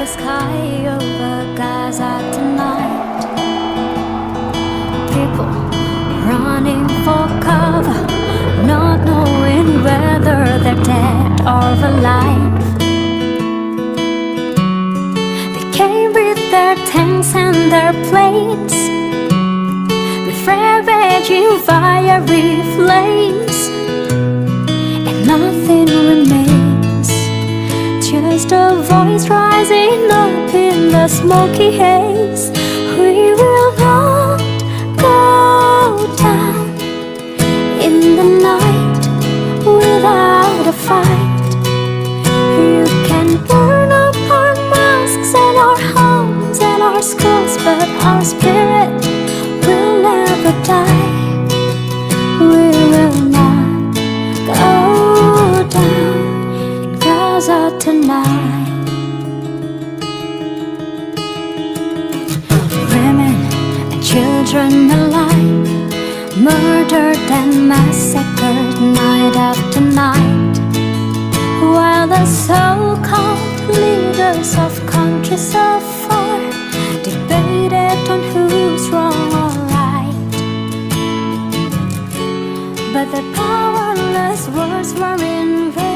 sky over Gaza tonight. People running for cover, not knowing whether they're dead or alive. They came with their tanks and their planes, with ravaging fiery flames, and nothing remains, just a voice rising up in the smoky haze. We will not go down in the night without a fight. You can burn up our mosques and our homes and our schools, but our spirit will never die. We will not go down in Gaza tonight. Women and children alike, murdered and massacred night after night, while the so-called leaders of countries afar debated on who's wrong or right. But the powerless words were in vain.